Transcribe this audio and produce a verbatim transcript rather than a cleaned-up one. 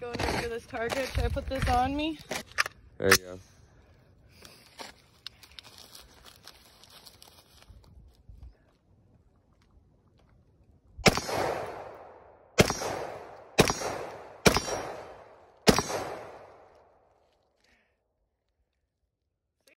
going over to this Target. Should I put this on me? There you go.